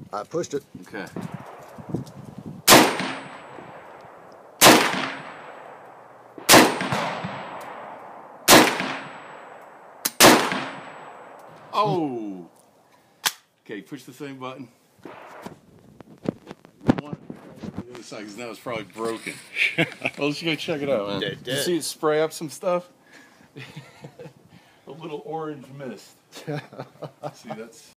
I pushed it. Okay. Oh! Okay, push the same button. One, the other side, because now it's probably broken. Well, let's go check it out, man. Dead. Did you see it spray up some stuff? A little orange mist. See, that's...